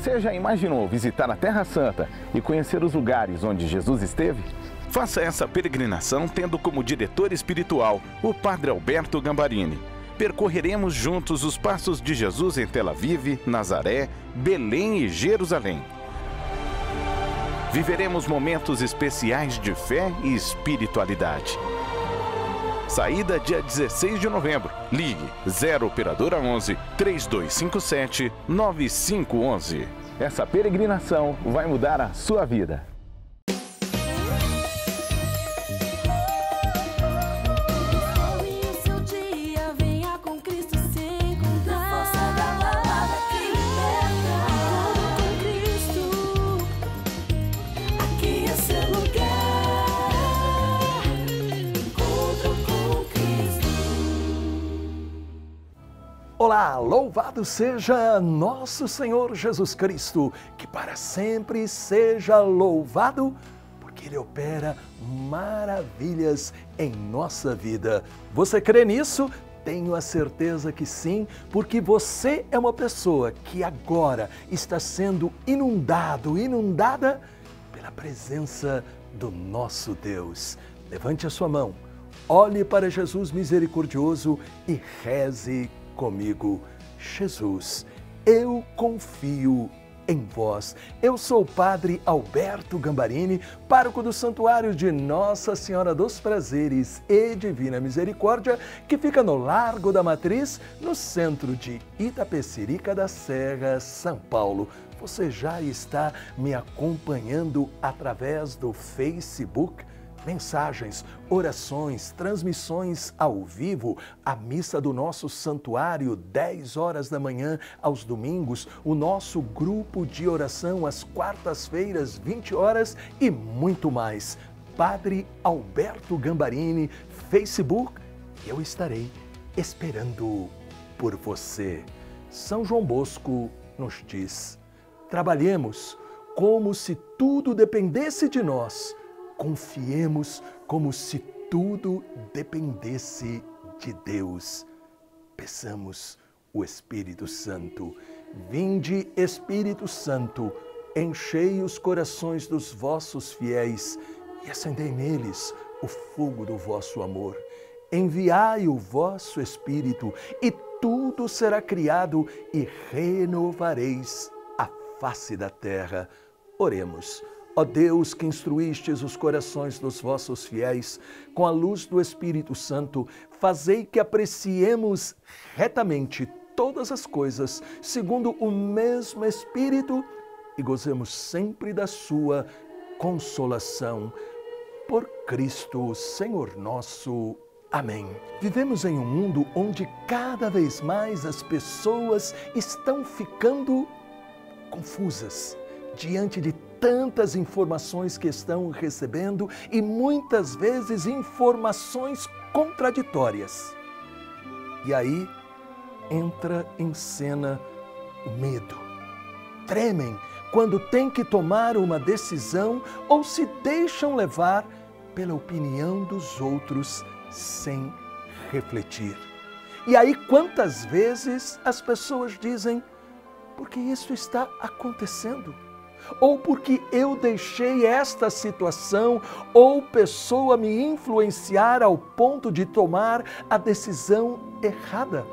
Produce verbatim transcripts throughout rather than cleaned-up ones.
Você já imaginou visitar a Terra Santa e conhecer os lugares onde Jesus esteve? Faça essa peregrinação tendo como diretor espiritual o Padre Alberto Gambarini. Percorreremos juntos os passos de Jesus em Tel Aviv, Nazaré, Belém e Jerusalém. Viveremos momentos especiais de fé e espiritualidade. Saída dia dezesseis de novembro. Ligue zero operadora onze, três dois cinco sete, nove cinco um um. Essa peregrinação vai mudar a sua vida. Olá, louvado seja nosso Senhor Jesus Cristo, que para sempre seja louvado, porque Ele opera maravilhas em nossa vida. Você crê nisso? Tenho a certeza que sim, porque você é uma pessoa que agora está sendo inundado, inundada pela presença do nosso Deus. Levante a sua mão, olhe para Jesus misericordioso e reze comigo. Jesus, eu confio em vós. Eu sou o Padre Alberto Gambarini, pároco do Santuário de Nossa Senhora dos Prazeres e Divina Misericórdia, que fica no Largo da Matriz, no centro de Itapecerica da Serra, São Paulo. Você já está me acompanhando através do Facebook? Mensagens, orações, transmissões ao vivo, a missa do nosso santuário, dez horas da manhã aos domingos, o nosso grupo de oração às quartas-feiras, vinte horas e muito mais. Padre Alberto Gambarini, Facebook, eu estarei esperando por você. São João Bosco nos diz: trabalhemos como se tudo dependesse de nós. Confiemos como se tudo dependesse de Deus. Peçamos o Espírito Santo. Vinde, Espírito Santo, enchei os corações dos vossos fiéis e acendei neles o fogo do vosso amor. Enviai o vosso Espírito e tudo será criado e renovareis a face da terra. Oremos. Ó Deus, que instruístes os corações dos vossos fiéis com a luz do Espírito Santo, fazei que apreciemos retamente todas as coisas, segundo o mesmo Espírito, e gozemos sempre da sua consolação. Por Cristo, Senhor nosso. Amém. Vivemos em um mundo onde cada vez mais as pessoas estão ficando confusas diante de tantas informações que estão recebendo e muitas vezes informações contraditórias. E aí entra em cena o medo. Tremem quando têm que tomar uma decisão ou se deixam levar pela opinião dos outros sem refletir. E aí quantas vezes as pessoas dizem: por que isso está acontecendo? Ou porque eu deixei esta situação ou pessoa me influenciar ao ponto de tomar a decisão errada.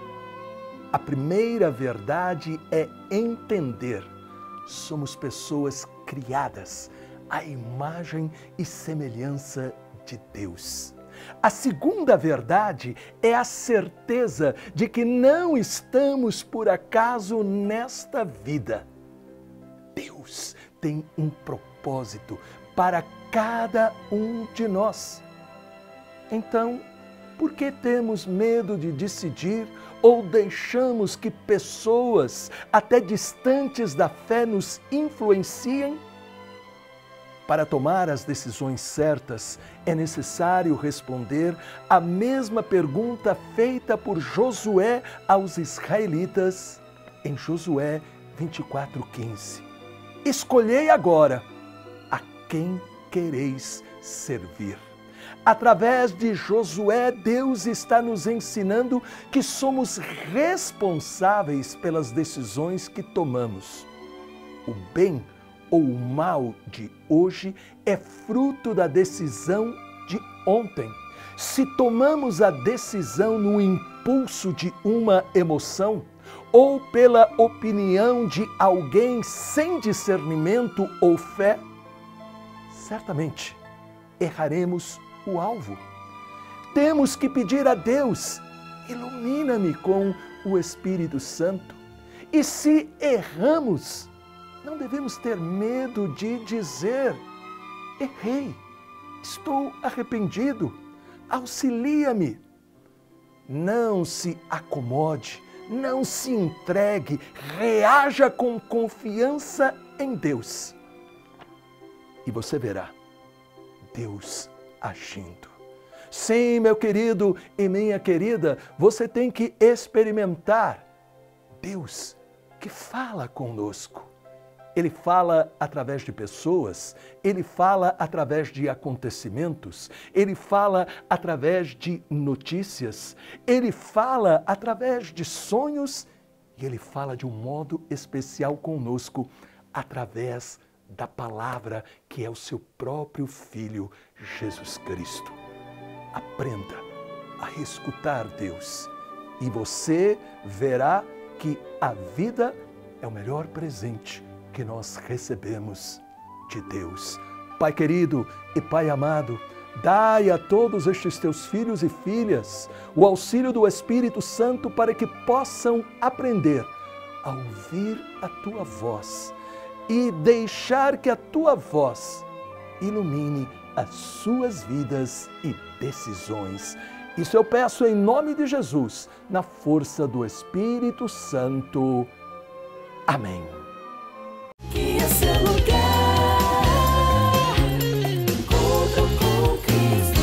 A primeira verdade é entender: somos pessoas criadas à imagem e semelhança de Deus. A segunda verdade é a certeza de que não estamos por acaso nesta vida. Deus tem um propósito para cada um de nós. Então, por que temos medo de decidir ou deixamos que pessoas até distantes da fé nos influenciem? Para tomar as decisões certas, é necessário responder a mesma pergunta feita por Josué aos israelitas em Josué vinte e quatro, quinze. Escolhei agora a quem quereis servir. Através de Josué, Deus está nos ensinando que somos responsáveis pelas decisões que tomamos. o bem ou o mal de hoje é fruto da decisão de ontem. Se tomamos a decisão no impulso de uma emoção ou pela opinião de alguém sem discernimento ou fé, certamente erraremos o alvo. Temos que pedir a Deus: ilumina-me com o Espírito Santo. E se erramos, não devemos ter medo de dizer: errei, estou arrependido, auxilia-me. Não se acomode, não se entregue, reaja com confiança em Deus. E você verá Deus agindo. Sim, meu querido e minha querida, você tem que experimentar Deus que fala conosco. Ele fala através de pessoas, Ele fala através de acontecimentos, Ele fala através de notícias, Ele fala através de sonhos e Ele fala de um modo especial conosco através da palavra que é o seu próprio Filho, Jesus Cristo. Aprenda a escutar Deus e você verá que a vida é o melhor presente que nós recebemos de Deus. Pai querido e Pai amado, dai a todos estes teus filhos e filhas o auxílio do Espírito Santo para que possam aprender a ouvir a tua voz e deixar que a tua voz ilumine as suas vidas e decisões. Isso eu peço em nome de Jesus, na força do Espírito Santo. Amém. Que é seu lugar, encontro com Cristo.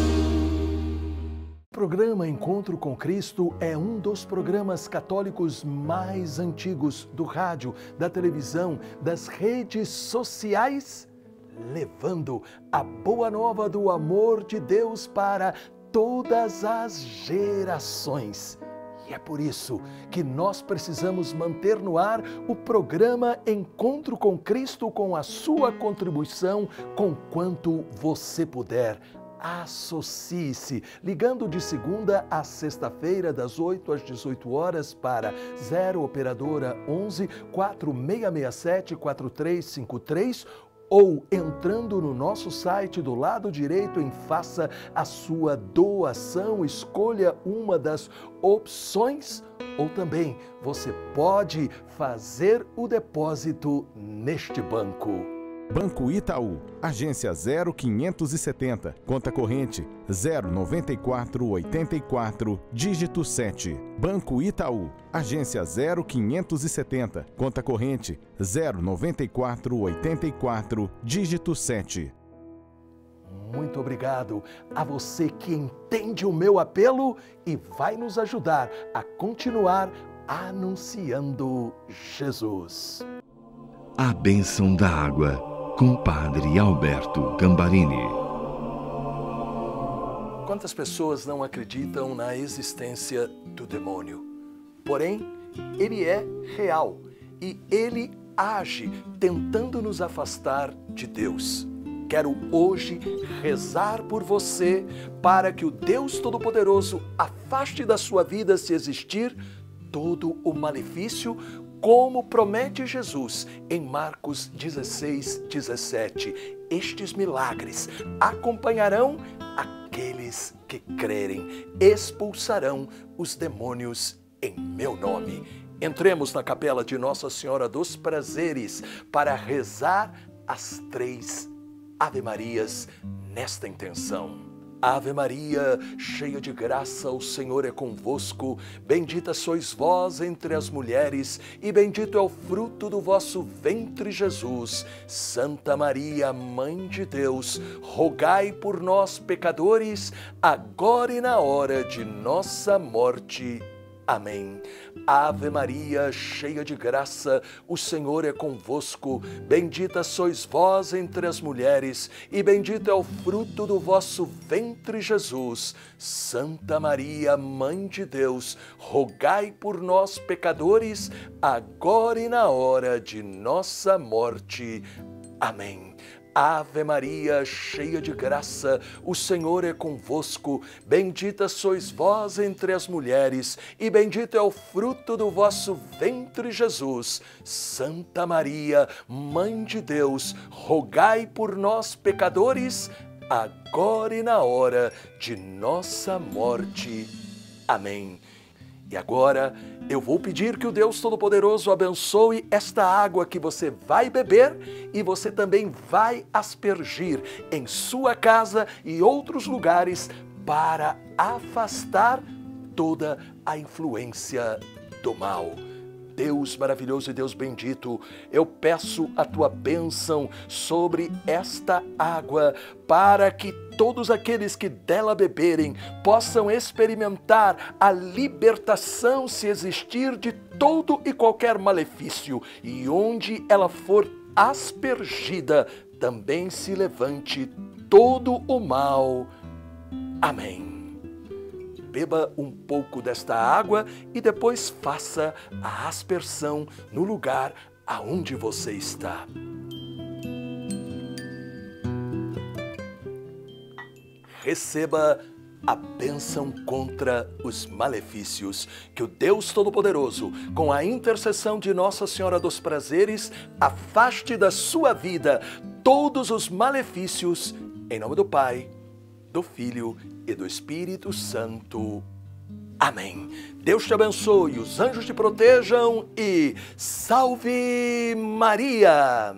O programa Encontro com Cristo é um dos programas católicos mais antigos do rádio, da televisão, das redes sociais, levando a boa nova do amor de Deus para todas as gerações. E é por isso que nós precisamos manter no ar o programa Encontro com Cristo com a sua contribuição, com quanto você puder. Associe-se, ligando de segunda a sexta-feira, das oito às dezoito horas, para zero Operadora onze, quatro seis seis sete, quatro três cinco três, ou entrando no nosso site do lado direito em Faça a sua doação, escolha uma das opções, ou também você pode fazer o depósito neste banco. Banco Itaú, agência zero quinhentos e setenta, conta corrente zero noventa e quatro oitenta e quatro, dígito sete. Banco Itaú, agência zero quinhentos e setenta, conta corrente zero noventa e quatro oitenta e quatro, dígito sete. Muito obrigado a você que entende o meu apelo e vai nos ajudar a continuar anunciando Jesus. A bênção da água, com Padre Alberto Gambarini. Quantas pessoas não acreditam na existência do demônio? Porém, ele é real e ele age tentando nos afastar de Deus. Quero hoje rezar por você para que o Deus Todo-Poderoso afaste da sua vida, se existir, todo o malefício, como promete Jesus em Marcos dezesseis, dezessete. Estes milagres acompanharão aqueles que crerem, expulsarão os demônios em meu nome. Entremos na capela de Nossa Senhora dos Prazeres para rezar as três Ave Marias nesta intenção. Ave Maria, cheia de graça, o Senhor é convosco. Bendita sois vós entre as mulheres, e bendito é o fruto do vosso ventre, Jesus. Santa Maria, Mãe de Deus, rogai por nós, pecadores, agora e na hora de nossa morte. Amém. Ave Maria, cheia de graça, o Senhor é convosco. Bendita sois vós entre as mulheres, e bendito é o fruto do vosso ventre, Jesus. Santa Maria, Mãe de Deus, rogai por nós, pecadores, agora e na hora de nossa morte. Amém. Ave Maria, cheia de graça, o Senhor é convosco. Bendita sois vós entre as mulheres, e bendito é o fruto do vosso ventre, Jesus. Santa Maria, Mãe de Deus, rogai por nós, pecadores, agora e na hora de nossa morte. Amém. E agora eu vou pedir que o Deus Todo-Poderoso abençoe esta água que você vai beber e você também vai aspergir em sua casa e outros lugares para afastar toda a influência do mal. Deus maravilhoso e Deus bendito, eu peço a tua bênção sobre esta água, para que todos aqueles que dela beberem possam experimentar a libertação, se existir, de todo e qualquer malefício, e onde ela for aspergida, também se levante todo o mal. Amém. Beba um pouco desta água e depois faça a aspersão no lugar aonde você está. Receba a bênção contra os malefícios. Que o Deus Todo-Poderoso, com a intercessão de Nossa Senhora dos Prazeres, afaste da sua vida todos os malefícios, em nome do Pai, do Filho e do Espírito Santo. Amém. Deus te abençoe, os anjos te protejam e salve Maria!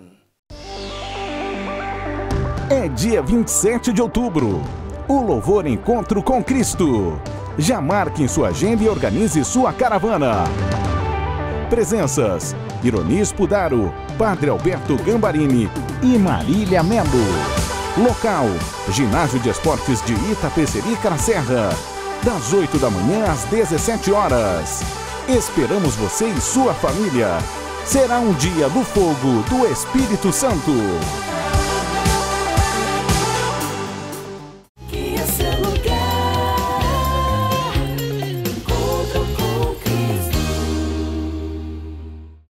É dia vinte e sete de outubro, o Louvor Encontro com Cristo. Já marque em sua agenda e organize sua caravana. Presenças: Ironis Pudaro, Padre Alberto Gambarini e Marília Melo. Local: Ginásio de Esportes de Itapecerica na Serra, das oito da manhã às dezessete horas. Esperamos você e sua família. Será um dia do fogo do Espírito Santo.